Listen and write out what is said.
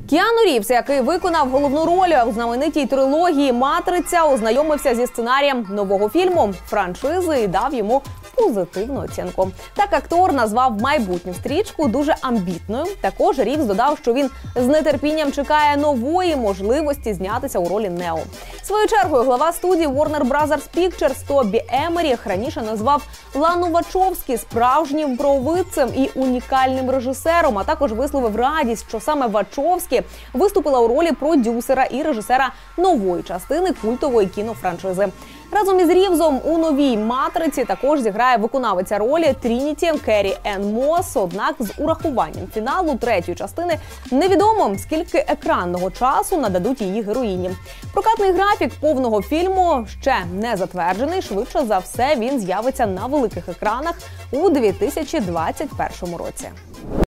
Кіану Рівз, який виконав головну роль у знаменитій трилогії «Матриця», ознайомився зі сценарієм нового фільму франшизи і дав йому позитивну оцінку. Так актор назвав майбутню стрічку дуже амбітною. Також Рівз додав, що він з нетерпінням чекає нової можливості знятися у ролі Нео. Своєю чергою глава студії Warner Bros. Pictures Тобі Еммеріх раніше назвав Лану Вачовські справжнім провидцем і унікальним режисером, а також висловив радість, що саме Вачовські виступила у ролі продюсера і режисера нової частини культової кінофраншизи. Разом із Рівзом у новій «Матриці» також зіграє виконавиця ролі Трініті Керрі Енн Мосс, однак з урахуванням фіналу третьої частини невідомо, скільки екранного часу нададуть її героїні. Прокатний графік повного фільму ще не затверджений, швидше за все він з'явиться на великих екранах у 2021 році.